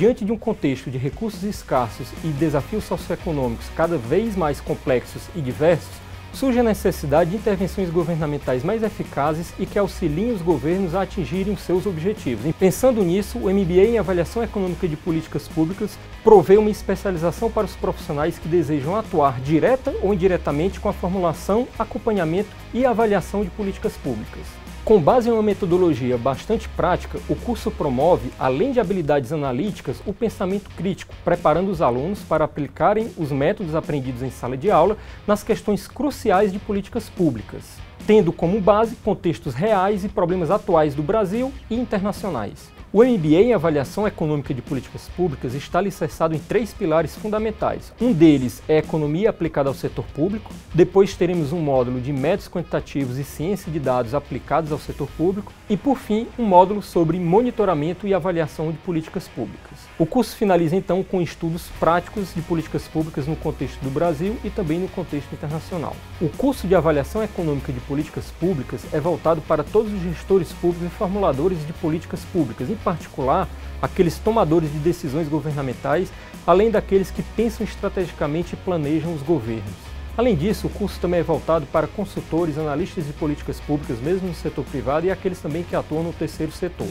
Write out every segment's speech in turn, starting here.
Diante de um contexto de recursos escassos e desafios socioeconômicos cada vez mais complexos e diversos, surge a necessidade de intervenções governamentais mais eficazes e que auxiliem os governos a atingirem os seus objetivos. E pensando nisso, o MBA em Avaliação Econômica de Políticas Públicas provê uma especialização para os profissionais que desejam atuar direta ou indiretamente com a formulação, acompanhamento e avaliação de políticas públicas. Com base em uma metodologia bastante prática, o curso promove, além de habilidades analíticas, o pensamento crítico, preparando os alunos para aplicarem os métodos aprendidos em sala de aula nas questões cruciais de políticas públicas, tendo como base contextos reais e problemas atuais do Brasil e internacionais. O MBA em Avaliação Econômica de Políticas Públicas está alicerçado em 3 pilares fundamentais. Um deles é Economia aplicada ao setor público, depois teremos um módulo de métodos quantitativos e ciência de dados aplicados ao setor público e, por fim, um módulo sobre monitoramento e avaliação de políticas públicas. O curso finaliza então com estudos práticos de políticas públicas no contexto do Brasil e também no contexto internacional. O curso de Avaliação Econômica de Políticas Públicas é voltado para todos os gestores públicos e formuladores de políticas públicas, em particular aqueles tomadores de decisões governamentais, além daqueles que pensam estrategicamente e planejam os governos. Além disso, o curso também é voltado para consultores, analistas de políticas públicas, mesmo no setor privado, e aqueles também que atuam no terceiro setor.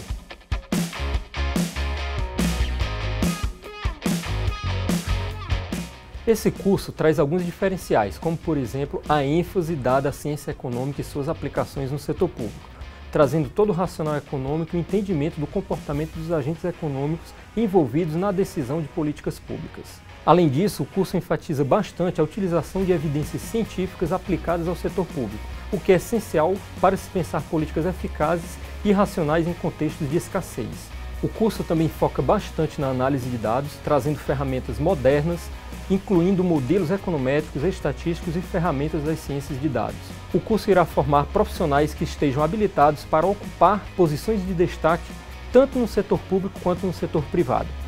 Esse curso traz alguns diferenciais, como por exemplo a ênfase dada à ciência econômica e suas aplicações no setor público, trazendo todo o racional econômico e o entendimento do comportamento dos agentes econômicos envolvidos na decisão de políticas públicas. Além disso, o curso enfatiza bastante a utilização de evidências científicas aplicadas ao setor público, o que é essencial para se pensar políticas eficazes e racionais em contextos de escassez. O curso também foca bastante na análise de dados, trazendo ferramentas modernas, incluindo modelos econométricos, estatísticos e ferramentas das ciências de dados. O curso irá formar profissionais que estejam habilitados para ocupar posições de destaque tanto no setor público quanto no setor privado.